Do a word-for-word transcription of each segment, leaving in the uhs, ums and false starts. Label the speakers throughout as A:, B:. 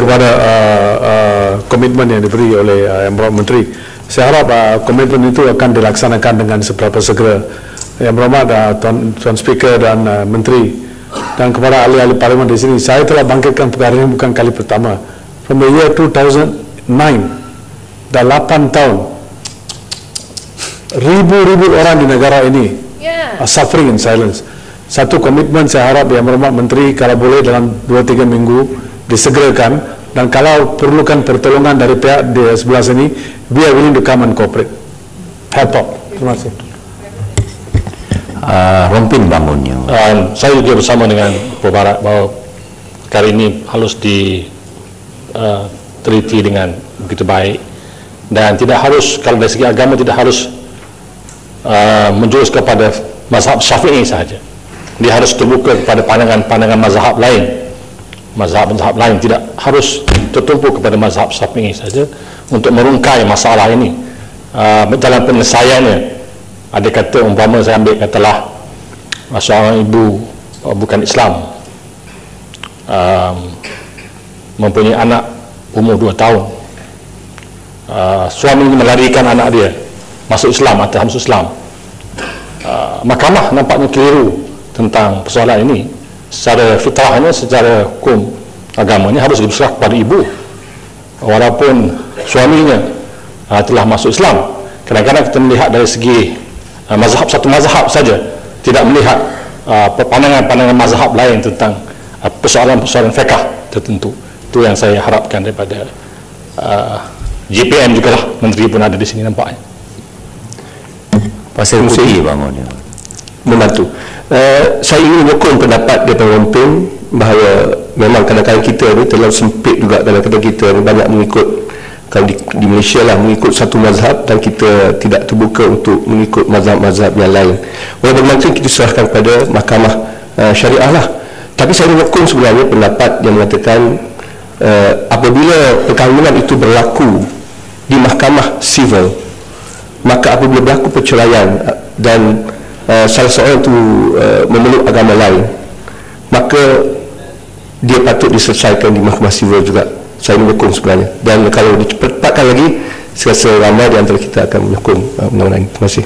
A: kepada uh, uh, komitmen yang diberi oleh uh, Yang Berhormat Menteri. Saya harap uh, komitmen itu akan dilaksanakan dengan seberapa segera. Yang Berhormat uh, Tuan, Tuan Speaker dan uh, Menteri dan kepada ahli-ahli Parlimen di sini, saya telah bangkitkan perkara ini bukan kali pertama. From the year two thousand nine, dah lapan tahun, ribu-ribu orang di negara ini yeah. are suffering in silence. Satu komitmen saya harap Yang Berhormat Menteri kalau boleh dalam dua tiga minggu disegerakan, dan kalau perlukan pertolongan dari pihak di sebelah sini, we are willing to come and cooperate. Help out. Terima kasih.
B: Uh, Rompin bangunnya.
C: Uh, saya juga bersama dengan Pak Barat bahawa perkara ini harus diteliti uh, dengan begitu baik, dan tidak harus, kalau dari segi agama tidak harus uh, menjurus kepada mazhab Syafi'i sahaja. Dia harus terbuka kepada pandangan-pandangan mazhab lain. Mazhab-mazhab lain tidak harus tertumpu kepada mazhab Syafi'i saja untuk merungkai masalah ini. Uh, dalam penyelesaiannya, ada kata umpama saya ambil katalah seorang ibu uh, bukan Islam uh, mempunyai anak umur dua tahun. Uh, suami melarikan anak dia masuk Islam atau masuk Islam. Uh, mahkamah nampaknya keliru tentang persoalan ini. Secara fitrahnya, secara hukum agamanya harus diserah kepada ibu walaupun suaminya uh, telah masuk Islam. Kadang-kadang kita melihat dari segi uh, mazhab, satu mazhab saja, tidak melihat uh, pandangan-pandangan mazhab lain tentang uh, persoalan-persoalan fiqh tertentu. Itu yang saya harapkan daripada uh, J P M juga lah. Menteri pun ada di sini nampaknya.
B: Pasal Putih bangunnya
D: membantu. Uh, saya ingin menyokong pendapat daripada Rompin bahawa memang kadang-kadang kita ni terlalu sempit juga. Kadang-kadang kita ni banyak mengikut, kalau di, di Malaysia lah, mengikut satu mazhab, dan kita tidak terbuka untuk mengikut mazhab-mazhab yang lain. Oleh sebab itu kita serahkan kepada mahkamah uh, syariah lah. Tapi saya menyokong sebenarnya pendapat yang mengatakan uh, apabila perkahwinan itu berlaku di mahkamah sivil, maka apabila berlaku perceraian dan Uh, salah seorang itu uh, memeluk agama lain, maka dia patut diselesaikan di mahkamah sivil juga. Saya menyokong sebenarnya, dan kalau dicepatkan lagi, saya rasa ramai di antara kita akan menyokong uh, undang-undang ini. Terima kasih.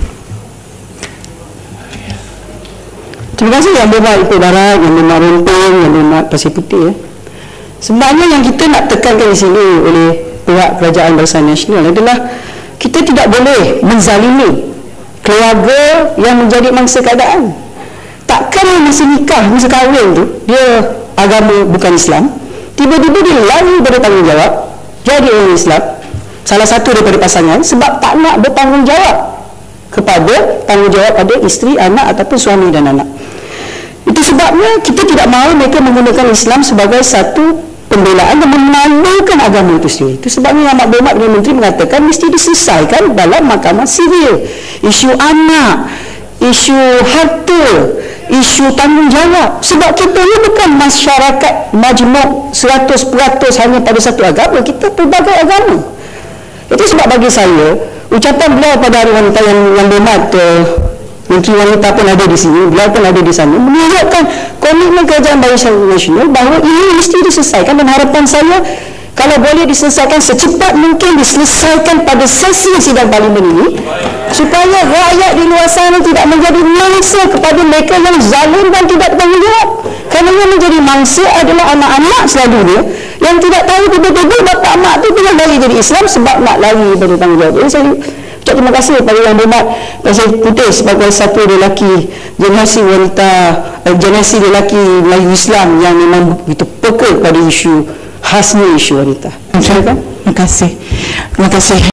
E: Terima kasih Yang Berhormat Ibu Barat, Yang Berhormat Rompin, Yang Berhormat Pasir Putih ya. Sebenarnya yang kita nak tekankan di sini oleh pihak Kerajaan Barisan Nasional adalah kita tidak boleh menzalimi keluarga yang menjadi mangsa keadaan. Takkan masa nikah, masa kahwin tu, dia agama bukan Islam, tiba-tiba dia lari dari tanggungjawab jadi orang Islam, salah satu daripada pasangan, sebab tak nak bertanggungjawab kepada tanggungjawab pada isteri, anak ataupun suami dan anak. Itu sebabnya kita tidak mahu mereka menggunakan Islam sebagai satu pembelaan dan menalukan agama itu sendiri. Itu sebabnya Yang Berhormat Perdana Menteri mengatakan mesti diselesaikan dalam mahkamah sivil. Isu anak, isu harta, isu tanggungjawab. Sebab kita ni bukan masyarakat majmuk seratus peratus hanya pada satu agama, kita pelbagai agama. Itu sebab bagi saya, ucapan beliau pada Hari Wanita yang, yang berhormat uh, Menteri Wanita pun ada di sini, beliau pun ada di sana, menunjukkan komitmen Kerajaan Barisan Nasional bahawa ini mesti diselesaikan, dan harapan saya kalau boleh diselesaikan secepat mungkin, diselesaikan pada sesi sidang parlimen ini, supaya rakyat di luar sana tidak menjadi mangsa kepada mereka yang zalim dan tidak bertanggungjawab. Kerana yang menjadi mangsa adalah anak-anak selalunya yang tidak tahu tiba-tiba bapa mak tu tengah lari jadi Islam sebab nak lari daripada tanggungjawab. Jadi saya ucap terima kasih kepada Yang Berhormat Pasir Putih sebagai satu lelaki generasi wanita, eh, generasi lelaki Melayu Islam yang memang begitu peka pada isu khasnya isu wanita.
F: Terima kasih. Terima kasih.